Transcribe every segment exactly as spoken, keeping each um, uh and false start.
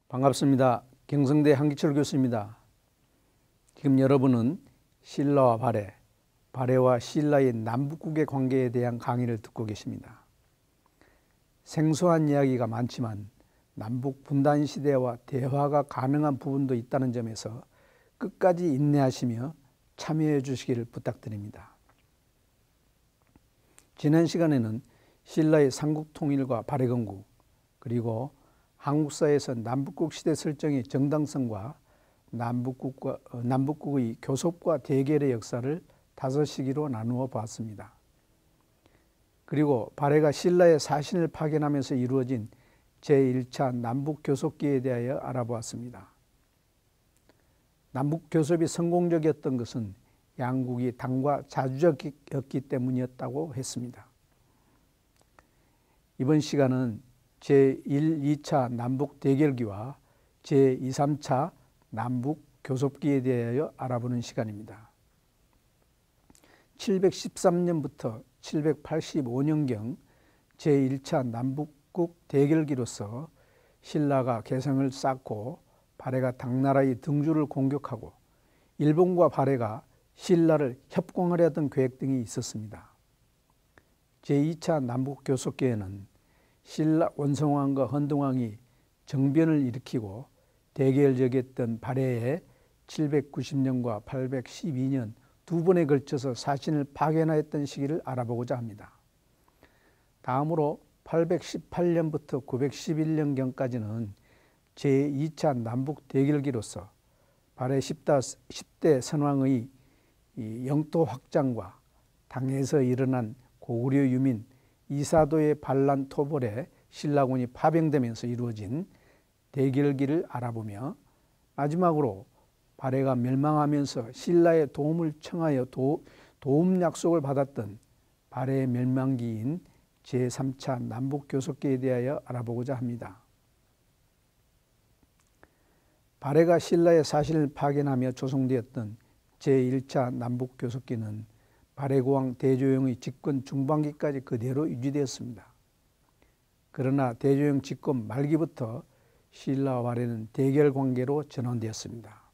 반갑습니다. 경성대 한기철 교수입니다. 지금 여러분은 신라와 발해, 발해와 신라의 남북국의 관계에 대한 강의를 듣고 계십니다. 생소한 이야기가 많지만 남북 분단 시대와 대화가 가능한 부분도 있다는 점에서 끝까지 인내하시며 참여해 주시기를 부탁드립니다. 지난 시간에는 신라의 삼국통일과 발해건국, 그리고 한국사에서 남북국 시대 설정의 정당성과 남북국과, 남북국의 교섭과 대결의 역사를 다섯 시기로 나누어 보았습니다. 그리고 발해가 신라의 사신을 파견하면서 이루어진 제일 차 남북교섭기에 대하여 알아보았습니다. 남북교섭이 성공적이었던 것은 양국이 당과 자주적이었기 때문이었다고 했습니다. 이번 시간은 제일, 이 차 남북대결기와 제이, 삼 차 남북교섭기에 대하여 알아보는 시간입니다. 칠백십삼 년부터 칠백팔십오 년경 제일 차 남북국 대결기로서 신라가 개성을 쌓고 발해가 당나라의 등주를 공격하고 일본과 발해가 신라를 협공하려 했던 계획 등이 있었습니다. 제이 차 남북교섭기에는 신라 원성왕과 헌동왕이 정변을 일으키고 대결적이었던 발해에 칠백구십 년과 팔백십이 년 두 번에 걸쳐서 사신을 파견하였던 시기를 알아보고자 합니다. 다음으로 팔백십팔 년부터 구백십일 년경까지는 제이 차 남북 대결기로서 발해 십 대 선왕의 영토 확장과 당에서 일어난 고구려 유민 이사도의 반란 토벌에 신라군이 파병되면서 이루어진 대결기를 알아보며, 마지막으로 발해가 멸망하면서 신라의 도움을 청하여 도, 도움 약속을 받았던 발해의 멸망기인 제삼 차 남북교섭기에 대하여 알아보고자 합니다. 발해가 신라의 사신을 파견하며 조성되었던 제일 차 남북교섭기는 발해고왕 대조영의 집권 중반기까지 그대로 유지되었습니다. 그러나 대조영 집권 말기부터 신라와 발해는 대결 관계로 전환되었습니다.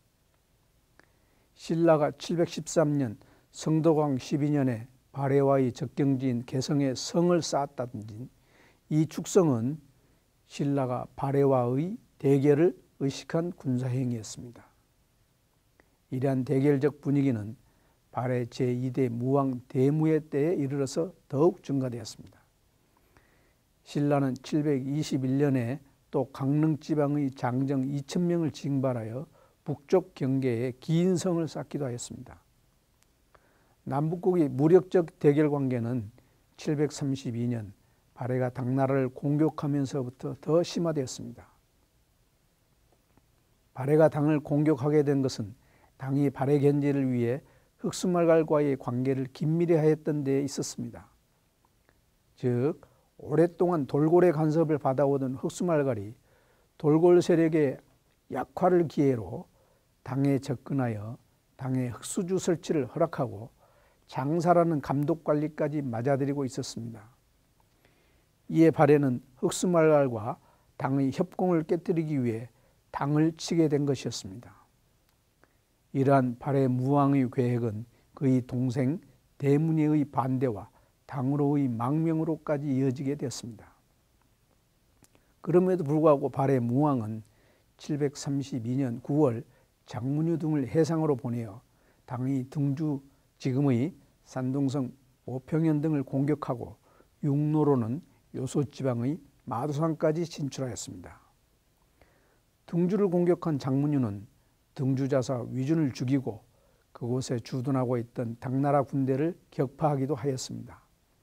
신라가 칠백십삼 년 성덕왕 십이 년에 발해와의 접경지인 개성에 성을 쌓았다든지, 이 축성은 신라가 발해와의 대결을 의식한 군사행위였습니다. 이러한 대결적 분위기는 발해 제이 대 무왕 대무해 때에 이르러서 더욱 증가되었습니다. 신라는 칠백이십일 년에 또 강릉지방의 장정 이천 명을 징발하여 북쪽 경계에 긴 성을 쌓기도 하였습니다. 남북국의 무력적 대결 관계는 칠백삼십이 년 발해가 당나라를 공격하면서부터 더 심화되었습니다. 발해가 당을 공격하게 된 것은 당이 발해 견제를 위해 흑수말갈과의 관계를 긴밀히 하였던 데에 있었습니다. 즉, 오랫동안 돌고래 간섭을 받아오던 흑수말갈이 돌골 세력의 약화를 기회로 당에 접근하여 당의 흑수주 설치를 허락하고 장사라는 감독관리까지 맞아들이고 있었습니다. 이에 발해는 흑수말갈과 당의 협공을 깨뜨리기 위해 당을 치게 된 것이었습니다. 이러한 발해 무왕의 계획은 그의 동생 대문예의 반대와 당으로의 망명으로까지 이어지게 되었습니다. 그럼에도 불구하고 발해 무왕은 칠백삼십이 년 구월 장문유 등을 해상으로 보내어 당의 등주 지금의 산둥성 오평현 등을 공격하고 육로로는 요소지방의 마두산까지 진출하였습니다. 등주를 공격한 장문유는 등주자사 위준을 죽이고 그곳에 주둔하고 있던 당나라 군대를 격파하기도 하였습니다.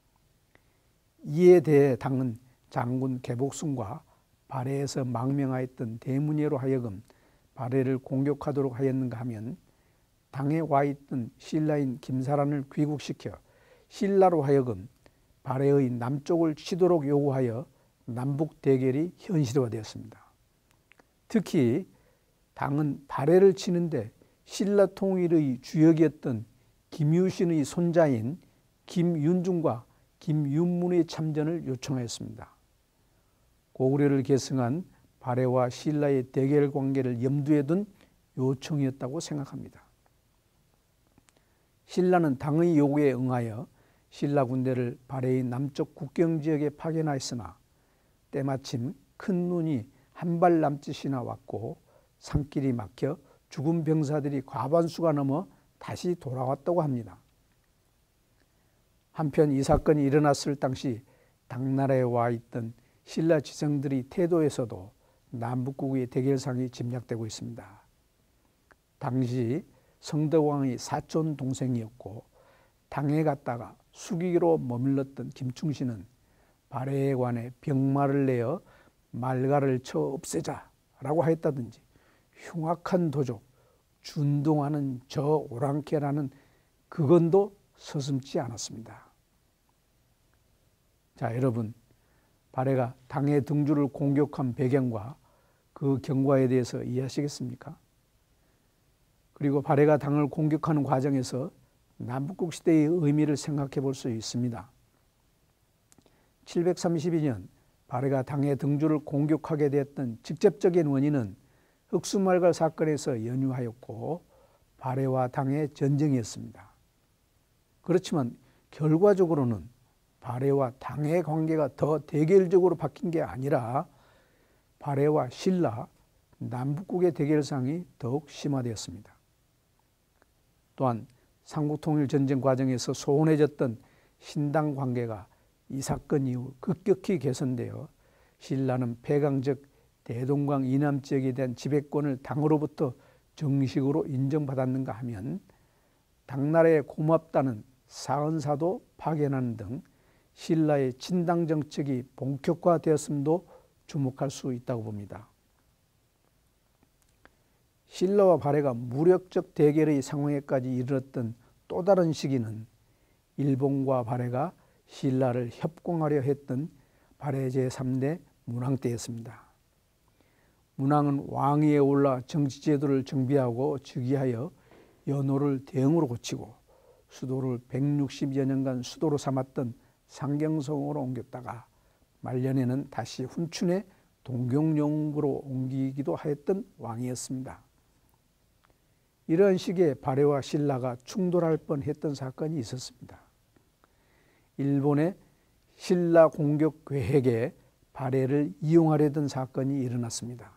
이에 대해 당은 장군 개복순과 발해에서 망명하였던 대문예로 하여금 발해를 공격하도록 하였는가 하면, 당에 와 있던 신라인 김사란을 귀국시켜 신라로 하여금 발해의 남쪽을 치도록 요구하여 남북 대결이 현실화되었습니다. 특히 당은 발해를 치는데 신라 통일의 주역이었던 김유신의 손자인 김윤중과 김윤문의 참전을 요청하였습니다. 고구려를 계승한 발해와 신라의 대결 관계를 염두에 둔 요청이었다고 생각합니다. 신라는 당의 요구에 응하여 신라 군대를 발해의 남쪽 국경지역에 파견하였으나 때마침 큰 눈이 한 발 남짓이나 왔고 산길이 막혀 죽은 병사들이 과반수가 넘어 다시 돌아왔다고 합니다. 한편 이 사건이 일어났을 당시 당나라에 와 있던 신라 지성들의 태도에서도 남북국의 대결상이 짐작되고 있습니다. 당시 성덕왕의 사촌 동생이었고 당에 갔다가 수기로 머물렀던 김충신은 발해에 관해 병마를 내어 말가를 쳐 없애자라고 하였다든지 흉악한 도적, 준동하는 저 오랑캐라는 그건도 서슴지 않았습니다. 자, 여러분, 발해가 당의 등주를 공격한 배경과 그 경과에 대해서 이해하시겠습니까? 그리고 발해가 당을 공격하는 과정에서 남북국 시대의 의미를 생각해 볼 수 있습니다. 칠백삼십이 년 발해가 당의 등주를 공격하게 되었던 직접적인 원인은 흑수말갈 사건에서 연유하였고 발해와 당의 전쟁이었습니다. 그렇지만 결과적으로는 발해와 당의 관계가 더 대결적으로 바뀐 게 아니라 발해와 신라, 남북국의 대결상이 더욱 심화되었습니다. 또한 삼국통일전쟁 과정에서 소원해졌던 신당 관계가 이 사건 이후 급격히 개선되어 신라는 폐강적 대동강 이남 지역에 대한 지배권을 당으로부터 정식으로 인정받았는가 하면 당나라에 고맙다는 사은사도 파견하는 등 신라의 친당 정책이 본격화되었음도 주목할 수 있다고 봅니다. 신라와 발해가 무력적 대결의 상황에까지 이르렀던 또 다른 시기는 일본과 발해가 신라를 협공하려 했던 발해 제삼 대 문왕 때였습니다. 문왕은 왕위에 올라 정치제도를 정비하고 즉위하여 연호를 대흥으로 고치고 수도를 백육십여 년간 수도로 삼았던 상경성으로 옮겼다가 말년에는 다시 훈춘의 동경영으로 옮기기도 하였던 왕이었습니다. 이런 시기에 발해와 신라가 충돌할 뻔했던 사건이 있었습니다. 일본의 신라 공격 계획에 발해를 이용하려던 사건이 일어났습니다.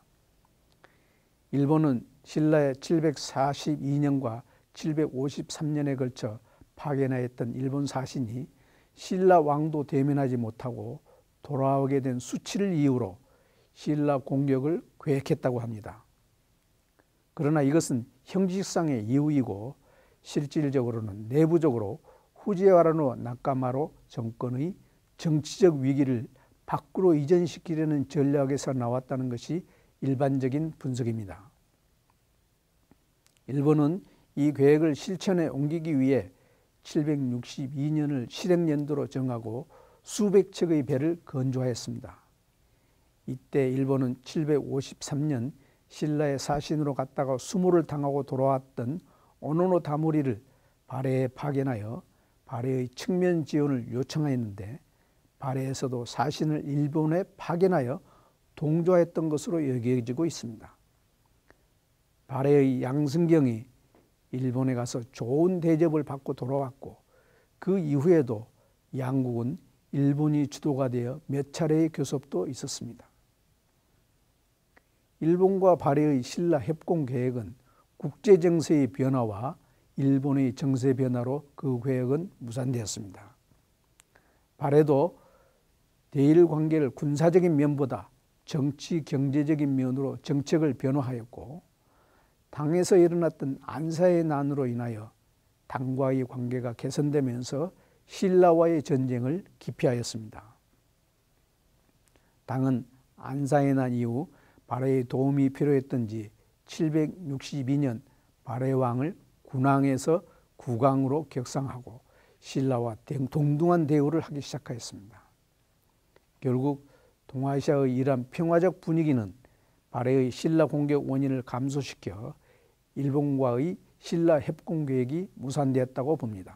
일본은 신라의 칠백사십이 년과 칠백오십삼 년에 걸쳐 파견하였던 일본 사신이 신라 왕도 대면하지 못하고 돌아오게 된 수치를 이유로 신라 공격을 계획했다고 합니다. 그러나 이것은 형식상의 이유이고 실질적으로는 내부적으로 후지와라노 나카마로 정권의 정치적 위기를 밖으로 이전시키려는 전략에서 나왔다는 것이 일반적인 분석입니다. 일본은 이 계획을 실천에 옮기기 위해 칠백육십이 년을 실행연도로 정하고 수백 척의 배를 건조하였습니다. 이때 일본은 칠백오십삼 년 신라의 사신으로 갔다가 수모를 당하고 돌아왔던 오노노 다무리를 발해에 파견하여 발해의 측면 지원을 요청하였는데 발해에서도 사신을 일본에 파견하여 동조했던 것으로 여겨지고 있습니다. 발해의 양승경이 일본에 가서 좋은 대접을 받고 돌아왔고 그 이후에도 양국은 일본이 주도가 되어 몇 차례의 교섭도 있었습니다. 일본과 발해의 신라 협공 계획은 국제정세의 변화와 일본의 정세 변화로 그 계획은 무산되었습니다. 발해도 대일 관계를 군사적인 면보다 정치 경제적인 면으로 정책을 변화하였고 당에서 일어났던 안사의 난으로 인하여 당과의 관계가 개선되면서 신라와의 전쟁을 기피하였습니다. 당은 안사의 난 이후 발해의 도움이 필요했던지 칠백육십이 년 발해왕을 군왕에서 국왕으로 격상하고 신라와 동등한 대우를 하기 시작하였습니다. 결국 동아시아의 이러한 평화적 분위기는 발해의 신라 공격 원인을 감소시켜 일본과의 신라 협공 계획이 무산되었다고 봅니다.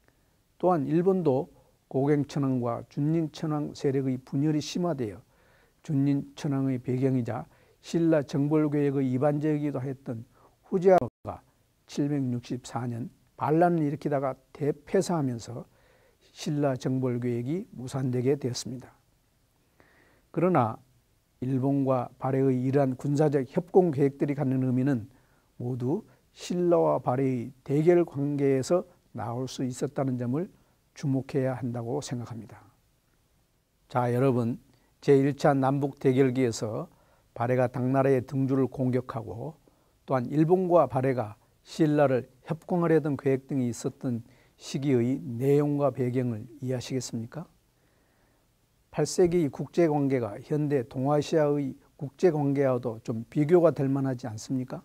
또한 일본도 고갱천왕과 준링천왕 세력의 분열이 심화되어 준린 천황의 배경이자 신라 정벌계획의 이반제이기도 하였던 후제아가 칠백육십사 년 반란을 일으키다가 대패사하면서 신라 정벌계획이 무산되게 되었습니다. 그러나 일본과 발해의 이러한 군사적 협공 계획들이 갖는 의미는 모두 신라와 발해의 대결 관계에서 나올 수 있었다는 점을 주목해야 한다고 생각합니다. 자, 여러분, 제일 차 남북 대결기에서 발해가 당나라의 등주를 공격하고 또한 일본과 발해가 신라를 협공하려던 계획 등이 있었던 시기의 내용과 배경을 이해하시겠습니까? 팔 세기 국제관계가 현대 동아시아의 국제관계와도 좀 비교가 될 만하지 않습니까?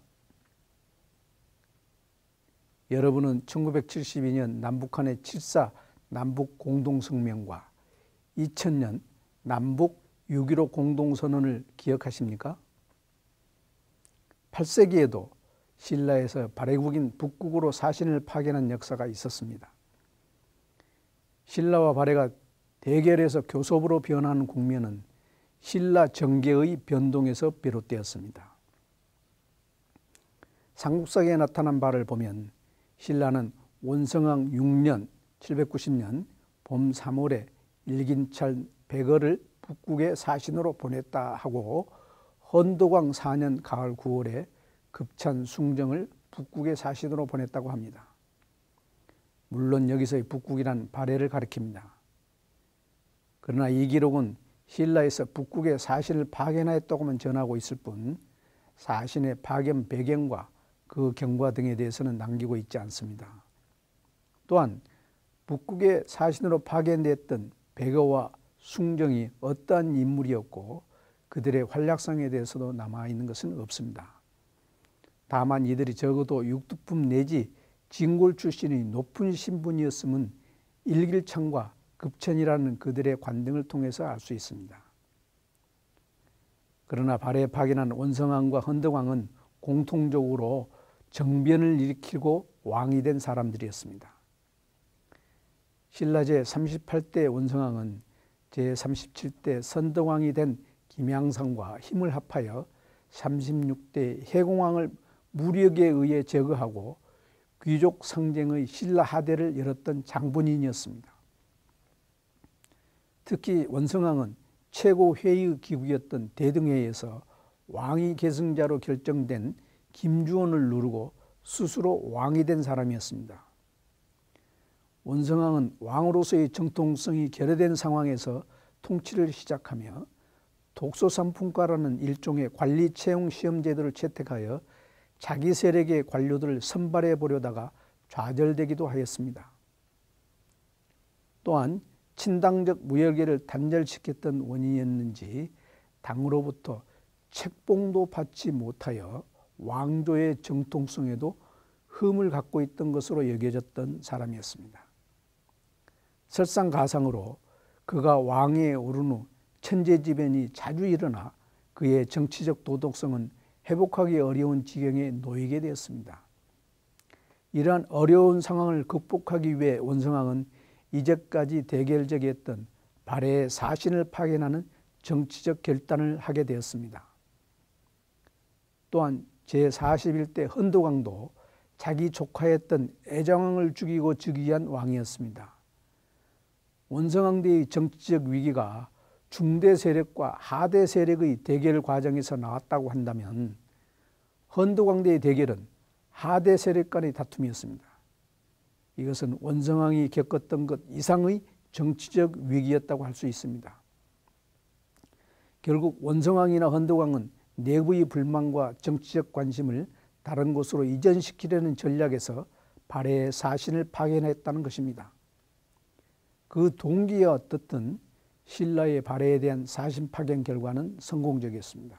여러분은 천구백칠십이 년 남북한의 칠 사 남북공동성명과 이천 년 남북 육 일오 공동선언을 기억하십니까? 팔 세기에도 신라에서 발해국인 북국으로 사신을 파견한 역사가 있었습니다. 신라와 발해가 대결에서 교섭으로 변하는 국면은 신라 정계의 변동에서 비롯되었습니다. 삼국사기에 나타난 바를 보면 신라는 원성왕 육 년 칠백구십 년 봄 삼월에 일긴찰 백어를 북국에 사신으로 보냈다 하고 헌덕왕 사 년 가을 구월에 급찬 숭정을 북국에 사신으로 보냈다고 합니다. 물론 여기서의 북국이란 발해를 가리킵니다. 그러나 이 기록은 신라에서 북국에 사신을 파견하였다고만 전하고 있을 뿐 사신의 파견 배경과 그 경과 등에 대해서는 남기고 있지 않습니다. 또한 북국에 사신으로 파견됐던 백어와 숭정이 어떠한 인물이었고 그들의 활약상에 대해서도 남아있는 것은 없습니다. 다만 이들이 적어도 육두품 내지 진골 출신의 높은 신분이었음은 일길창과 급천이라는 그들의 관등을 통해서 알 수 있습니다. 그러나 발해에 파견한 원성왕과 헌덕왕은 공통적으로 정변을 일으키고 왕이 된 사람들이었습니다. 신라 제삼십팔 대 원성왕은 제삼십칠 대 선덕왕이 된 김양상과 힘을 합하여 삼십육 대 해공왕을 무력에 의해 제거하고 귀족 상쟁의 신라 하대를 열었던 장본인이었습니다. 특히 원성왕은 최고회의 기구였던 대등회에서 왕위 계승자로 결정된 김주원을 누르고 스스로 왕이 된 사람이었습니다. 원성왕은 왕으로서의 정통성이 결여된 상황에서 통치를 시작하며 독소삼품과라는 일종의 관리 채용 시험 제도를 채택하여 자기 세력의 관료들을 선발해 보려다가 좌절되기도 하였습니다. 또한 친당적 무열계를 단절시켰던 원인이었는지 당으로부터 책봉도 받지 못하여 왕조의 정통성에도 흠을 갖고 있던 것으로 여겨졌던 사람이었습니다. 설상가상으로 그가 왕위에 오른 후 천재지변이 자주 일어나 그의 정치적 도덕성은 회복하기 어려운 지경에 놓이게 되었습니다. 이러한 어려운 상황을 극복하기 위해 원성왕은 이제까지 대결적이었던 발해의 사신을 파견하는 정치적 결단을 하게 되었습니다. 또한 제사십일 대 헌덕왕도 자기 조카였던 애정왕을 죽이고 즉위한 왕이었습니다. 원성왕대의 정치적 위기가 중대 세력과 하대 세력의 대결 과정에서 나왔다고 한다면 헌덕왕대의 대결은 하대 세력 간의 다툼이었습니다. 이것은 원성왕이 겪었던 것 이상의 정치적 위기였다고 할 수 있습니다. 결국 원성왕이나 헌덕왕은 내부의 불만과 정치적 관심을 다른 곳으로 이전시키려는 전략에서 발해의 사신을 파견했다는 것입니다. 그 동기가 어떻든 신라의 발해에 대한 사신 파견 결과는 성공적이었습니다.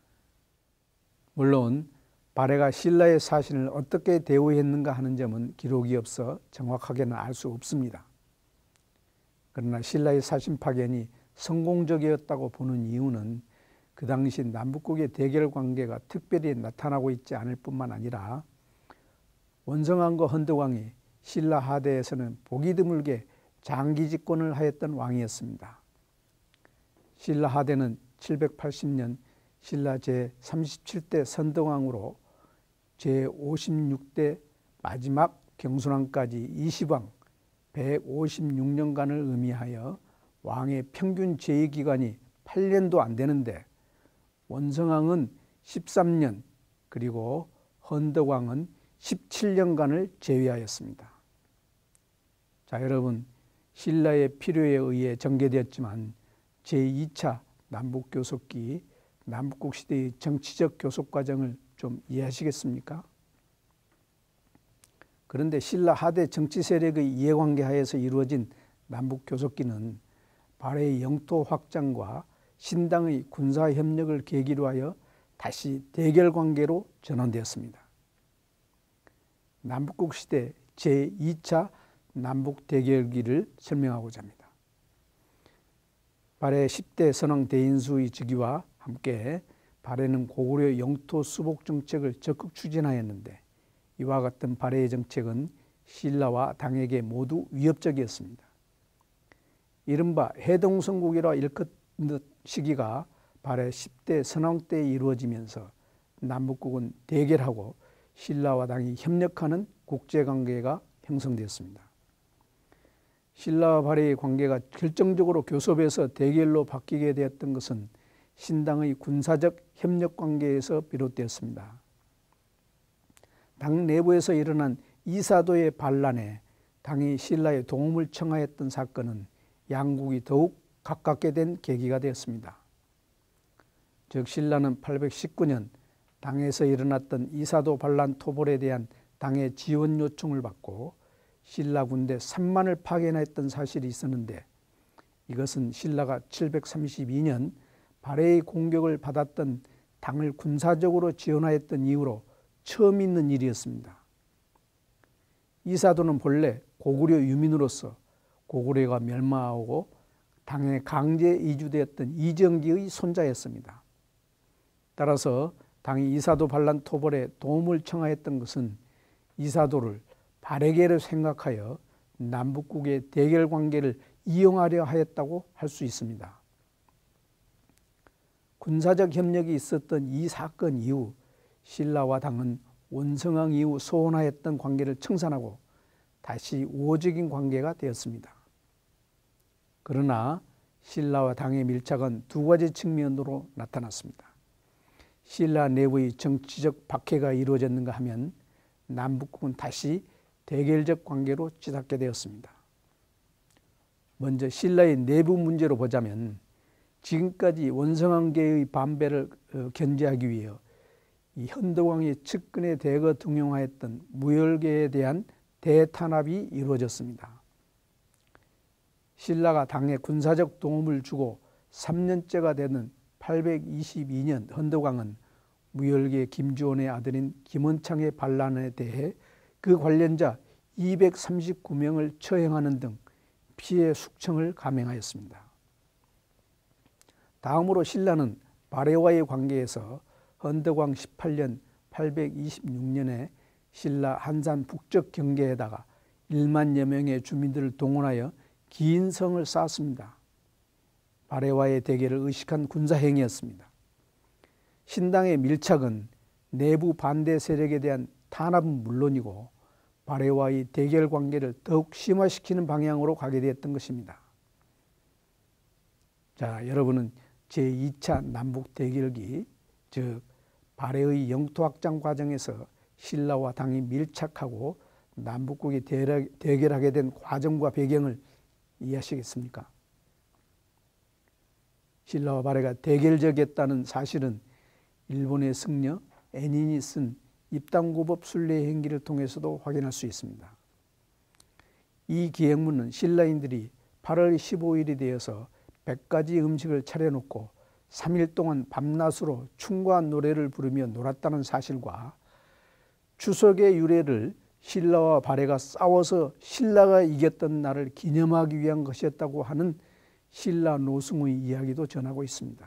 물론 발해가 신라의 사신을 어떻게 대우했는가 하는 점은 기록이 없어 정확하게는 알 수 없습니다. 그러나 신라의 사신 파견이 성공적이었다고 보는 이유는 그 당시 남북국의 대결 관계가 특별히 나타나고 있지 않을 뿐만 아니라 원성왕과 헌덕왕이 신라 하대에서는 보기 드물게 장기 집권을 하였던 왕이었습니다. 신라 하대는 칠백팔십 년 신라 제삼십칠 대 선덕왕으로 제오십육 대 마지막 경순왕까지 이십 왕 백오십육 년간을 의미하여 왕의 평균 재위기간이 팔 년도 안 되는데 원성왕은 십삼 년 그리고 헌덕왕은 십칠 년간을 재위하였습니다. 자, 여러분, 신라의 필요에 의해 전개되었지만 제이 차 남북교섭기 남북국시대의 정치적 교섭 과정을 좀 이해하시겠습니까? 그런데 신라 하대 정치 세력의 이해관계 하에서 이루어진 남북교섭기는 발해의 영토 확장과 신당의 군사협력을 계기로 하여 다시 대결관계로 전환되었습니다. 남북국시대 제이 차 남북대결기를 설명하고자 합니다. 발해 십 대 선왕 대인수의 즉위와 함께 발해는 고구려 영토 수복 정책을 적극 추진하였는데 이와 같은 발해의 정책은 신라와 당에게 모두 위협적이었습니다. 이른바 해동성국이라 일컫는 시기가 발해 십 대 선왕 때 이루어지면서 남북국은 대결하고 신라와 당이 협력하는 국제관계가 형성되었습니다. 신라와 발해의 관계가 결정적으로 교섭에서 대결로 바뀌게 되었던 것은 신당의 군사적 협력 관계에서 비롯되었습니다. 당 내부에서 일어난 이사도의 반란에 당이 신라의 도움을 청하였던 사건은 양국이 더욱 가깝게 된 계기가 되었습니다. 즉 신라는 팔백십구 년 당에서 일어났던 이사도 반란 토벌에 대한 당의 지원 요청을 받고 신라 군대 삼만을 파견했던 사실이 있었는데 이것은 신라가 칠백삼십이 년 발해의 공격을 받았던 당을 군사적으로 지원하였던 이후로 처음 있는 일이었습니다. 이사도는 본래 고구려 유민으로서 고구려가 멸망하고 당에 강제 이주되었던 이정기의 손자였습니다. 따라서 당이 이사도 반란 토벌에 도움을 청하였던 것은 이사도를 발해계로 생각하여 남북국의 대결 관계를 이용하려 하였다고 할 수 있습니다. 군사적 협력이 있었던 이 사건 이후 신라와 당은 원성왕 이후 소원하였던 관계를 청산하고 다시 우호적인 관계가 되었습니다. 그러나 신라와 당의 밀착은 두 가지 측면으로 나타났습니다. 신라 내부의 정치적 박해가 이루어졌는가 하면 남북국은 다시 대결적 관계로 치닫게 되었습니다. 먼저 신라의 내부 문제로 보자면 지금까지 원성왕계의 반배를 견제하기 위해 이 헌덕왕이 측근에 대거 등용하였던 무열계에 대한 대탄압이 이루어졌습니다. 신라가 당에 군사적 도움을 주고 삼 년째가 되는 팔백이십이 년 헌덕왕은 무열계 김주원의 아들인 김원창의 반란에 대해 그 관련자 이백삼십구 명을 처형하는 등 피해 숙청을 감행하였습니다. 다음으로 신라는 발해와의 관계에서 헌덕왕 십팔 년 팔백이십육 년에 신라 한산 북쪽 경계에다가 일만여 명의 주민들을 동원하여 긴 성을 쌓았습니다. 발해와의 대결을 의식한 군사행위였습니다. 신당의 밀착은 내부 반대 세력에 대한 탄압은 물론이고 발해와의 대결 관계를 더욱 심화시키는 방향으로 가게 되었던 것입니다. 자, 여러분은 제이 차 남북 대결기, 즉 발해의 영토 확장 과정에서 신라와 당이 밀착하고 남북국이 대결하게 된 과정과 배경을 이해하시겠습니까? 신라와 발해가 대결적이었다는 사실은 일본의 승려 애닌이 쓴 입당고법 순례 행기를 통해서도 확인할 수 있습니다. 이 기행문은 신라인들이 팔월 십오일이 되어서 백 가지 음식을 차려놓고 삼 일 동안 밤낮으로 춤과 노래를 부르며 놀았다는 사실과 추석의 유래를 신라와 발해가 싸워서 신라가 이겼던 날을 기념하기 위한 것이었다고 하는 신라 노승의 이야기도 전하고 있습니다.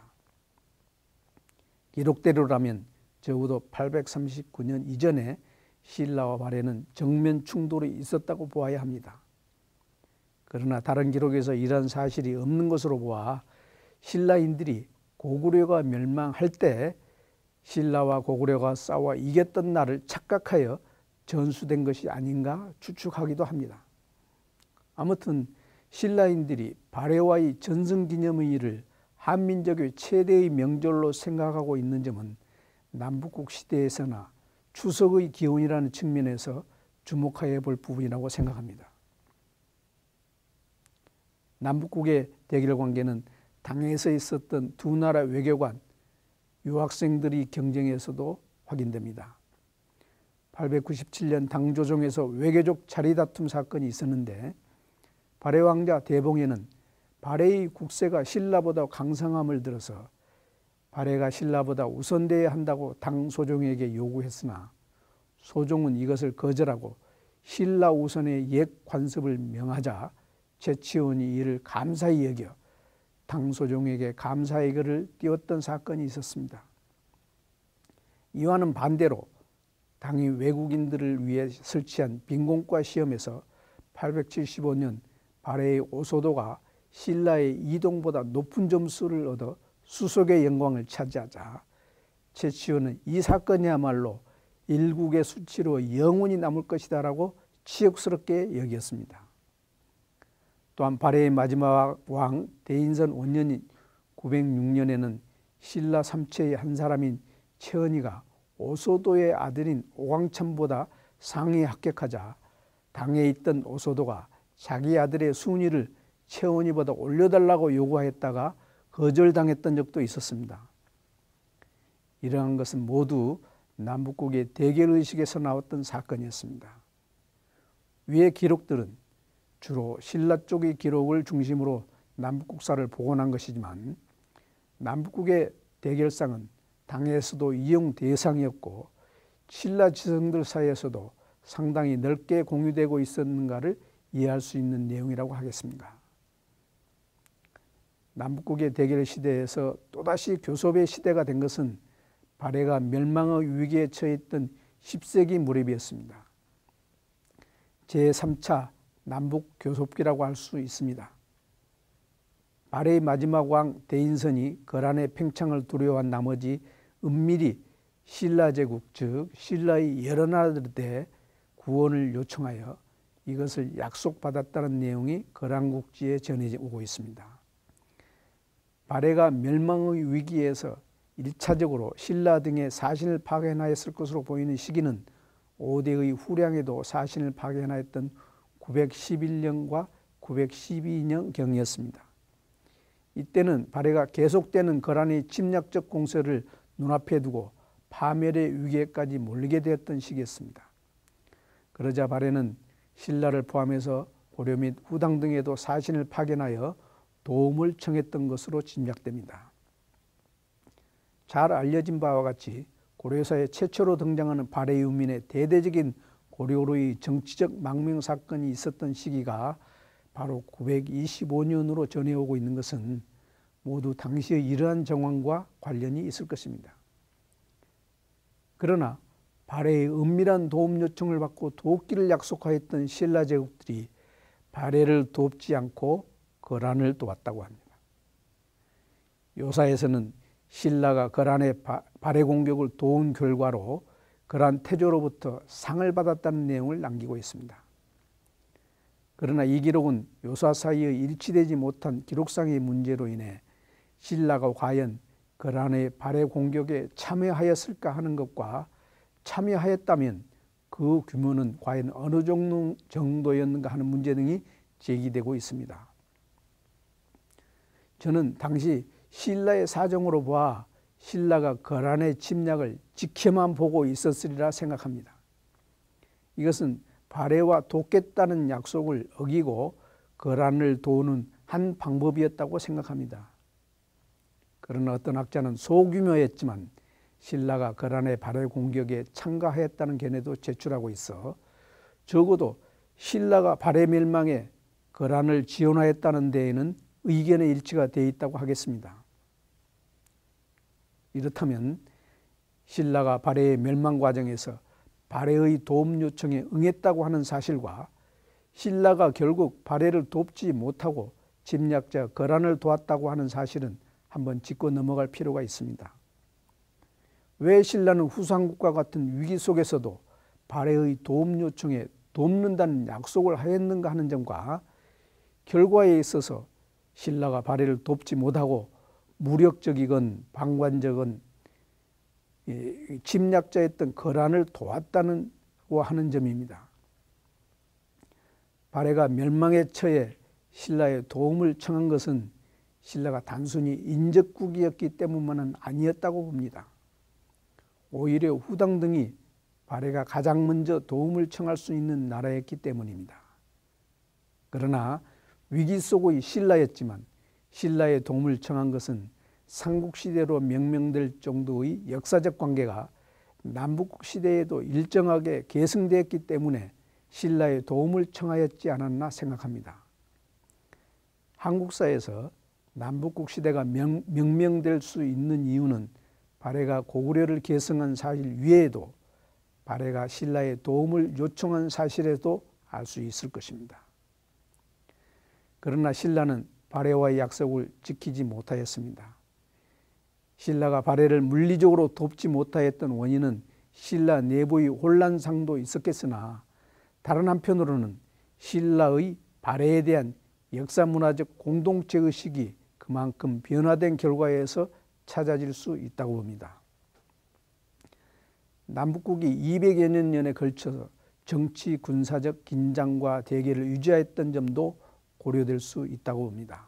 기록대로라면 적어도 팔백삼십구 년 이전에 신라와 발해는 정면 충돌이 있었다고 보아야 합니다. 그러나 다른 기록에서 이러한 사실이 없는 것으로 보아 신라인들이 고구려가 멸망할 때 신라와 고구려가 싸워 이겼던 날을 착각하여 전수된 것이 아닌가 추측하기도 합니다. 아무튼 신라인들이 발해와의 전승기념의를 한민족의 최대의 명절로 생각하고 있는 점은 남북국 시대에서나 추석의 기원이라는 측면에서 주목하여 볼 부분이라고 생각합니다. 남북국의 대결 관계는 당에서 있었던 두 나라 외교관, 유학생들의 경쟁에서도 확인됩니다. 팔백구십칠 년 당조정에서 외교적 자리다툼 사건이 있었는데 발해 왕자 대봉에는 발해의 국세가 신라보다 강성함을 들어서 발해가 신라보다 우선돼야 한다고 당 소종에게 요구했으나 소종은 이것을 거절하고 신라 우선의 옛 관습을 명하자 최치원이 이를 감사히 여겨 당 소종에게 감사의 글을 띄웠던 사건이 있었습니다. 이와는 반대로 당이 외국인들을 위해 설치한 빈공과 시험에서 팔백칠십오 년 발해의 오소도가 신라의 이동보다 높은 점수를 얻어 수석의 영광을 차지하자 최치원은 이 사건이야말로 일국의 수치로 영원히 남을 것이다 라고 치욕스럽게 여겼습니다. 또한 발해의 마지막 왕 대인선 오 년인 구백육 년에는 신라 삼체의 한 사람인 최언이가 오소도의 아들인 오광천보다 상위에 합격하자 당에 있던 오소도가 자기 아들의 순위를 최언이보다 올려달라고 요구하였다가 거절당했던 적도 있었습니다. 이러한 것은 모두 남북국의 대결의식에서 나왔던 사건이었습니다. 위의 기록들은 주로 신라 쪽의 기록을 중심으로 남북국사를 복원한 것이지만 남북국의 대결상은 당에서도 이용 대상이었고 신라 지성들 사이에서도 상당히 넓게 공유되고 있었는가를 이해할 수 있는 내용이라고 하겠습니다. 남북국의 대결 시대에서 또다시 교섭의 시대가 된 것은 발해가 멸망의 위기에 처했던 십 세기 무렵이었습니다. 제삼 차 남북 교섭기라고 할 수 있습니다. 발해의 마지막 왕 대인선이 거란의 팽창을 두려워한 나머지 은밀히 신라 제국 즉 신라의 여러 나라들에 구원을 요청하여 이것을 약속받았다는 내용이 거란국지에 전해오고 있습니다. 발해가 멸망의 위기에서 일 차적으로 신라 등의 사신을 파견하였을 것으로 보이는 시기는 오 대의 후량에도 사신을 파견하였던 구백십일 년과 구백십이 년경이었습니다. 이때는 발해가 계속되는 거란의 침략적 공세를 눈앞에 두고 파멸의 위기에까지 몰리게 되었던 시기였습니다. 그러자 발해는 신라를 포함해서 고려 및 후당 등에도 사신을 파견하여 도움을 청했던 것으로 짐작됩니다. 잘 알려진 바와 같이 고려사에 최초로 등장하는 발해 유민의 대대적인 고려로의 정치적 망명 사건이 있었던 시기가 바로 구백이십오 년으로 전해오고 있는 것은 모두 당시의 이러한 정황과 관련이 있을 것입니다. 그러나 발해의 은밀한 도움 요청을 받고 돕기를 약속하였던 신라 제국들이 발해를 돕지 않고 거란을 도왔다고 합니다. 요사에서는 신라가 거란의 발해 공격을 도운 결과로 거란 태조로부터 상을 받았다는 내용을 남기고 있습니다. 그러나 이 기록은 요사 사이의 일치되지 못한 기록상의 문제로 인해 신라가 과연 거란의 발해 공격에 참여하였을까 하는 것과 참여하였다면 그 규모는 과연 어느 정도였는가 하는 문제 등이 제기되고 있습니다. 저는 당시 신라의 사정으로 보아 신라가 거란의 침략을 지켜만 보고 있었으리라 생각합니다. 이것은 발해와 돕겠다는 약속을 어기고 거란을 도우는 한 방법이었다고 생각합니다. 그러나 어떤 학자는 소규모였지만 신라가 거란의 발해 공격에 참가하였다는 견해도 제출하고 있어 적어도 신라가 발해 멸망에 거란을 지원하였다는 데에는 의견의 일치가 되어 있다고 하겠습니다. 이렇다면 신라가 발해의 멸망 과정에서 발해의 도움 요청에 응했다고 하는 사실과 신라가 결국 발해를 돕지 못하고 침략자 거란을 도왔다고 하는 사실은 한번 짚고 넘어갈 필요가 있습니다. 왜 신라는 후삼국과 같은 위기 속에서도 발해의 도움 요청에 돕는다는 약속을 하였는가 하는 점과 결과에 있어서 신라가 발해를 돕지 못하고 무력적이건 방관적은 침략자였던 거란을 도왔다는 하는 점입니다. 발해가 멸망에 처해 신라의 도움을 청한 것은 신라가 단순히 인적국이었기 때문만은 아니었다고 봅니다. 오히려 후당 등이 발해가 가장 먼저 도움을 청할 수 있는 나라였기 때문입니다. 그러나 위기 속의 신라였지만 신라의 도움을 청한 것은 삼국시대로 명명될 정도의 역사적 관계가 남북시대에도 일정하게 계승되었기 때문에 신라의 도움을 청하였지 않았나 생각합니다. 한국사에서 남북국 시대가 명, 명명될 수 있는 이유는 발해가 고구려를 계승한 사실 외에도 발해가 신라의 도움을 요청한 사실에도 알 수 있을 것입니다. 그러나 신라는 발해와의 약속을 지키지 못하였습니다. 신라가 발해를 물리적으로 돕지 못하였던 원인은 신라 내부의 혼란상도 있었겠으나 다른 한편으로는 신라의 발해에 대한 역사문화적 공동체의식이 그만큼 변화된 결과에서 찾아질 수 있다고 봅니다. 남북국이 이백여 년에 걸쳐서 정치 군사적 긴장과 대결을 유지했던 점도 고려될 수 있다고 봅니다.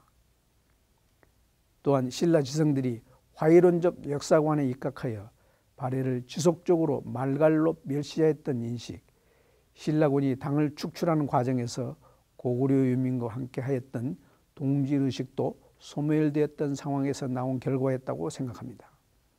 또한 신라 지성들이 화이론적 역사관에 입각하여 발해를 지속적으로 말갈로 멸시했던 인식, 신라군이 당을 축출하는 과정에서 고구려 유민과 함께 하였던 동지의식도 소멸되었던 상황에서 나온 결과였다고 생각합니다.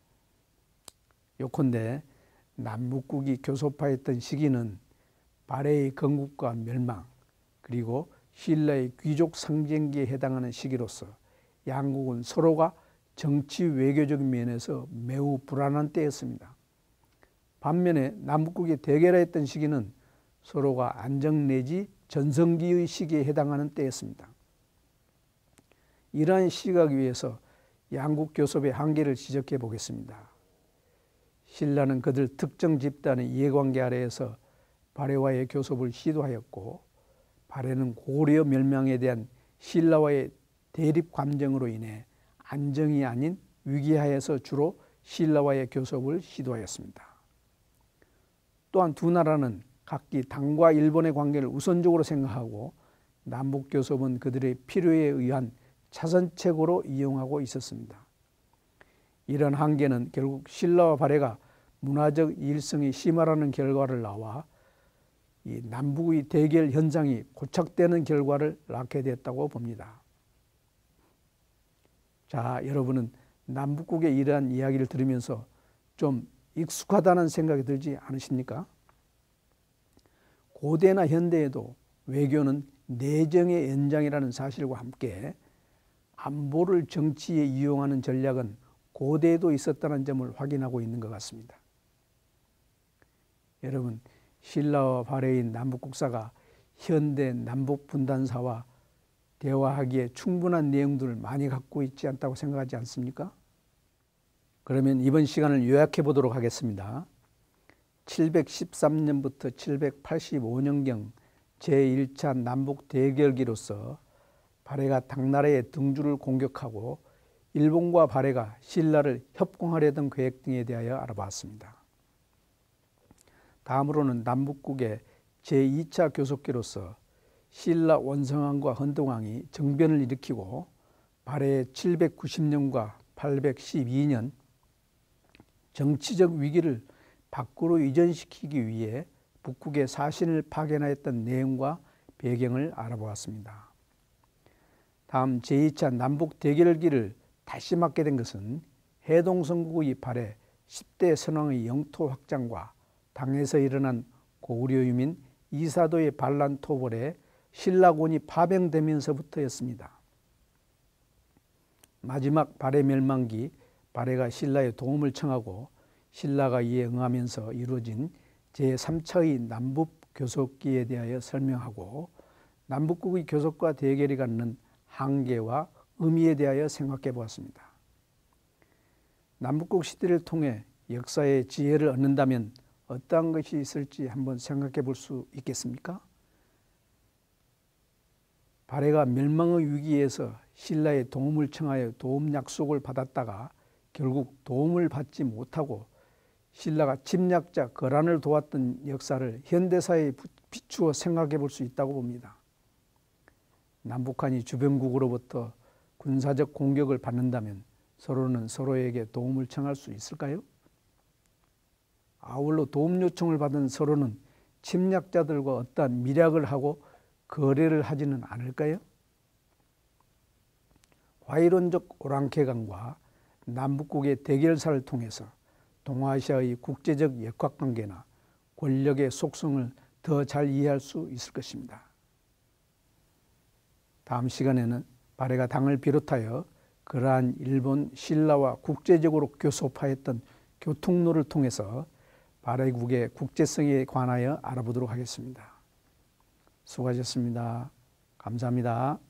요컨대 남북국이 교섭하였던 시기는 발해의 건국과 멸망 그리고 신라의 귀족 상징기에 해당하는 시기로서 양국은 서로가 정치 외교적인 면에서 매우 불안한 때였습니다. 반면에 남북국이 대결하였던 시기는 서로가 안정 내지 전성기의 시기에 해당하는 때였습니다. 이러한 시각 위에서 양국 교섭의 한계를 지적해 보겠습니다. 신라는 그들 특정 집단의 이해관계 아래에서 발해와의 교섭을 시도하였고 발해는 고구려 멸망에 대한 신라와의 대립 감정으로 인해 안정이 아닌 위기하에서 주로 신라와의 교섭을 시도하였습니다. 또한 두 나라는 각기 당과 일본의 관계를 우선적으로 생각하고 남북교섭은 그들의 필요에 의한 차선책으로 이용하고 있었습니다. 이런 한계는 결국 신라와 발해가 문화적 일성이 심화라는 결과를 나와 이 남북의 대결 현상이 고착되는 결과를 낳게 됐다고 봅니다. 자, 여러분은 남북국의 이러한 이야기를 들으면서 좀 익숙하다는 생각이 들지 않으십니까? 고대나 현대에도 외교는 내정의 연장이라는 사실과 함께 안보를 정치에 이용하는 전략은 고대에도 있었다는 점을 확인하고 있는 것 같습니다. 여러분, 신라와 발해인 남북국사가 현대 남북분단사와 대화하기에 충분한 내용들을 많이 갖고 있지 않다고 생각하지 않습니까? 그러면 이번 시간을 요약해 보도록 하겠습니다. 칠백십삼 년부터 칠백팔십오 년경 제일 차 남북 대결기로서 발해가 당나라의 등주를 공격하고 일본과 발해가 신라를 협공하려던 계획 등에 대하여 알아봤습니다. 다음으로는 남북국의 제이 차 교섭기로서 신라 원성왕과 헌동왕이 정변을 일으키고 발해의 칠백구십 년과 팔백십이 년 정치적 위기를 밖으로 이전시키기 위해 북국의 사신을 파견하였던 내용과 배경을 알아보았습니다. 다음 제이 차 남북 대결기를 다시 맞게 된 것은 해동성국의 발해 십 대 선왕의 영토 확장과 당에서 일어난 고구려 유민 이사도의 반란 토벌에 신라군이 파병되면서부터였습니다. 마지막 발해 멸망기 발해가 신라의 도움을 청하고 신라가 이에 응하면서 이루어진 제삼 차의 남북 교섭기에 대하여 설명하고 남북국의 교섭과 대결이 갖는 한계와 의미에 대하여 생각해 보았습니다. 남북국 시대를 통해 역사의 지혜를 얻는다면 어떠한 것이 있을지 한번 생각해 볼 수 있겠습니까? 발해가 멸망의 위기에서 신라의 도움을 청하여 도움 약속을 받았다가 결국 도움을 받지 못하고 신라가 침략자 거란을 도왔던 역사를 현대사에 비추어 생각해 볼 수 있다고 봅니다. 남북한이 주변국으로부터 군사적 공격을 받는다면 서로는 서로에게 도움을 청할 수 있을까요? 아울러 도움 요청을 받은 서로는 침략자들과 어떠한 밀약을 하고 거래를 하지는 않을까요? 화이론적 오랑캐강과 남북국의 대결사를 통해서 동아시아의 국제적 역학관계나 권력의 속성을 더 잘 이해할 수 있을 것입니다. 다음 시간에는 발해가 당을 비롯하여 그러한 일본 신라와 국제적으로 교섭하였던 교통로를 통해서 발해국의 국제성에 관하여 알아보도록 하겠습니다. 수고하셨습니다. 감사합니다.